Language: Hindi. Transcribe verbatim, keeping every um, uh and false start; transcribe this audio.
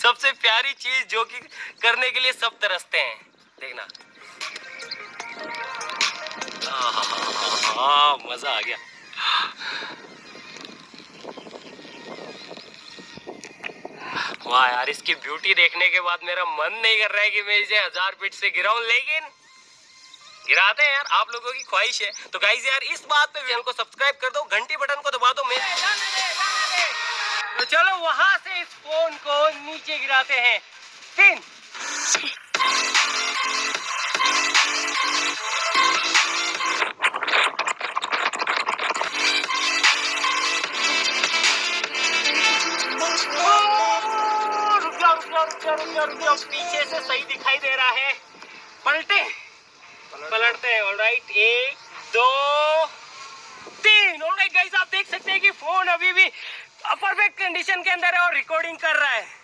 सबसे प्यारी चीज जो कि करने के लिए सब तरसते हैं, देखना। आ, मजा आ गया। वाह यार, इसकी ब्यूटी देखने के बाद मेरा मन नहीं कर रहा है कि मैं इसे हजार फीट से गिराऊं, लेकिन गिराते हैं यार, आप लोगों की ख्वाहिश है। तो गाइस यार, इस बात पे चैनल को सब्सक्राइब कर दो, घंटी बटन को दबा दो। मेरे तो चलो वहां से इस फोन को नीचे गिराते हैं। तीन पीछे से सही दिखाई दे रहा है, पलटे पलटते हैं। ऑलराइट, एक दो तीन। ऑलराइट गाइस, आप देख सकते हैं कि फोन अभी भी परफेक्ट कंडीशन के अंदर है और रिकॉर्डिंग कर रहा है।